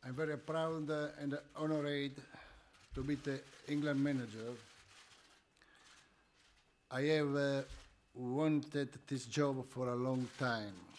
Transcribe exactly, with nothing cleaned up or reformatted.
I'm very proud uh, and honored to be the England manager. I have uh, wanted this job for a long time.